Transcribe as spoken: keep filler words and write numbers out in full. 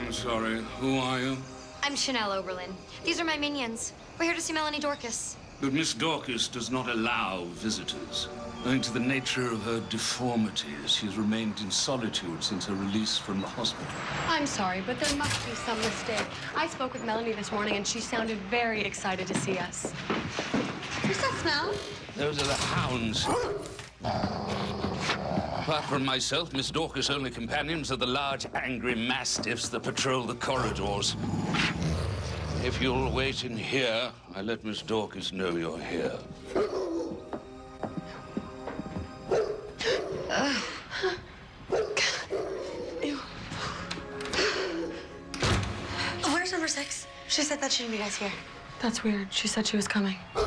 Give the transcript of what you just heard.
I'm sorry. Who are you? I'm Chanel Oberlin. These are my minions. We're here to see Melanie Dorkus. But Miss Dorkus does not allow visitors. Owing to the nature of her deformities, she has remained in solitude since her release from the hospital. I'm sorry, but there must be some mistake. I spoke with Melanie this morning, and she sounded very excited to see us. What's that smell? Those are the hounds. Apart from myself, Miss Dorkus' only companions are the large, angry mastiffs that patrol the corridors. If you'll wait in here, I'll let Miss Dorkus know you're here. Uh, Where's number six? She said that she'd meet us here. That's weird. She said she was coming.